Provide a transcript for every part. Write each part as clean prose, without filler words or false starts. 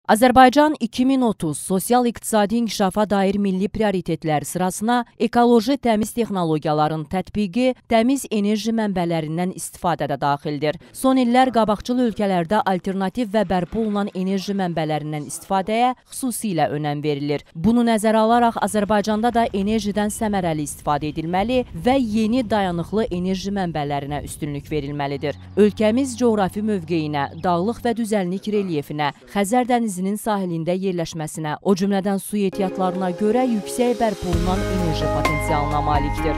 Azərbaycan 2030 sosial-iqtisadi inkişafa dair milli prioritetlər sırasına ekoloji təmiz texnologiyaların tətbiqi, təmiz enerji mənbələrindən istifadə də daxildir. Son illər qabaqcıl ölkələrdə alternativ və bərpa olunan enerji mənbələrindən istifadəyə xüsusilə önəm verilir. Bunu nəzərə alaraq Azərbaycanda da enerjidən səmərəli istifadə edilməli və yeni dayanıqlı enerji mənbələrinə üstünlük verilməlidir. Ölkəmiz coğrafi mövqeyinə, dağlıq və düzənlik relyefinə, Xəzər dənizinin sahilində yerləşməsinə, o cümlədən su ehtiyatlarına görə yüksək bərpa olunan enerji potensialına malikdir.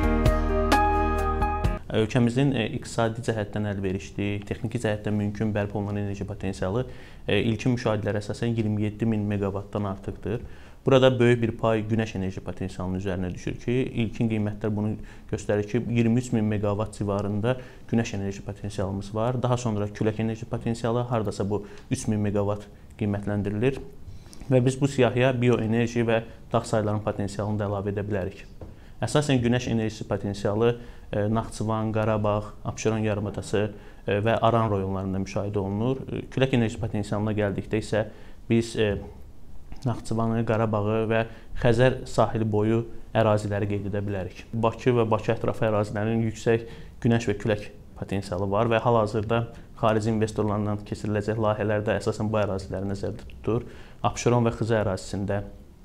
Ölkəmizin iqtisadi cəhətdən əlverişli, texniki cəhətdən mümkün bərpa olunan enerji potensialı ilkin müşahidələrə əsasən 27.000 meqavatdan artıqdır. Burada böyük bir pay günəş enerji potensialının üzərinə düşür ki, ilkin qiymətlər bunu göstərir ki, 23.000 meqavat civarında günəş enerji potensialımız var. Daha sonra külək enerji potensialı, hardasa bu 3.000 meqavat qiymətləndirilir və biz bu siyahıya bioenerji və dağ sayılarının potensialını da əlavə edə bilərik. Əsasən günəş enerjisi potensialı Naxçıvan, Qarabağ, Abşeron yarımadası və Aran rayonlarında müşahidə olunur. Külək enerjisi potensialına gəldikdə isə biz Naxçıvanı, Qarabağı və Xəzər sahili boyu əraziləri qeyd edə bilərik. Bakı və Bakı ətrafı ərazilərinin yüksək günəş və külək potensialı var və hal-hazırda xarici investorlarla keçiriləcək layihələrdə əsasən bu əraziləri nəzərdə tutur. Abşeron və Xızı ərazisində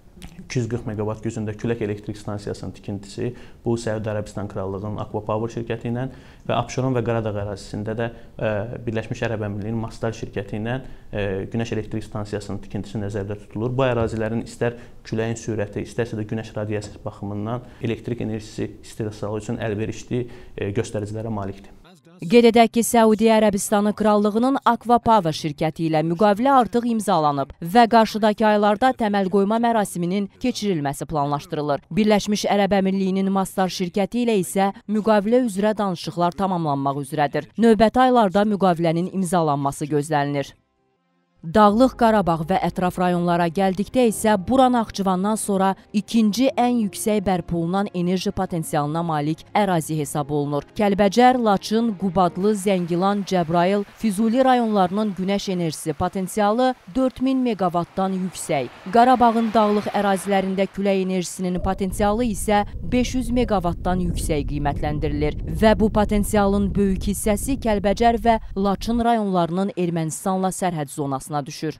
240 meqavat gücündə külək elektrik stansiyasının tikintisi bu Səudiyyə Ərəbistan Krallığının Akva Power şirkəti ilə və Abşeron və Qaradağ ərazisində də Birləşmiş Ərəb Əmirlikliyinin Masdar şirkəti ilə günəş elektrik stansiyasının tikintisi nəzərdə tutulur. Bu ərazilərin istər küləyin sürəti, istərsə də günəş radiasiyası baxımından elektrik enerjisi istehsalı üçün əlverişli göstəricilərə malikdir. Qeyd edək ki, Səudiyyə Ərəbistanı Krallığının Akva Power şirkəti ilə müqavilə artıq imzalanıb və qarşıdakı aylarda təməl qoyma mərasiminin keçirilməsi planlaşdırılır. Birləşmiş Ərəb Əmirlikliyinin Masdar şirkəti ilə isə müqavilə üzrə danışıqlar tamamlanmaq üzrədir. Növbəti aylarda müqavilənin imzalanması gözlənilir. Dağlıq Qarabağ və ətraf rayonlara gəldikdə isə bura Naxçıvandan sonra ikinci ən yüksək bərpa olunan enerji potensialına malik ərazi hesab olunur. Kəlbəcər, Laçın, Qubadlı, Zəngilan, Cəbrayıl, Füzuli rayonlarının günəş enerjisi potensialı 4000 meqavatdan yüksək. Qarabağın dağlıq ərazilərində külək enerjisinin potensialı isə 500 meqavatdan yüksək qiymətləndirilir və bu potensialın böyük hissəsi Kəlbəcər və Laçın rayonlarının Ermənistanla sərhəd zonasına düşür.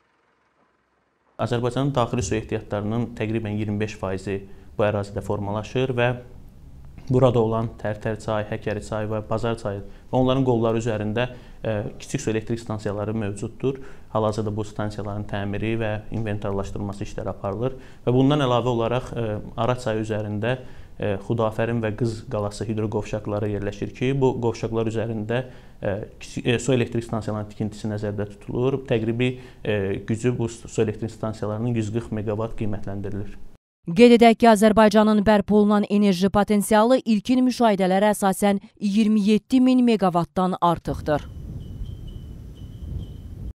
Azərbaycanın daxili su ehtiyatlarının təqribən 25%-i bu ərazidə formalaşır və burada olan Tərtər çayı, Həkəri çayı və Bazar çayı və onların qolları üzərində kiçik su elektrik stansiyaları mövcuddur. Hal-hazırda bu stansiyaların təmiri və inventarlaşdırılması işləri aparılır və bundan əlavə olaraq Araç çayı üzərində Xudafərin və Qız qalası hidroqovşaqları yerləşir ki, bu qovşaqlar üzərində su elektrik stansiyalarının tikintisi nəzərdə tutulur. Təqribi gücü bu su elektrik stansiyalarının 140 meqavat qiymətləndirilir. Qeyd edək ki, Azərbaycanın bərpa olunan enerji potensialı ilkin müşahidələrə əsasən 27.000 meqavatdan artıqdır.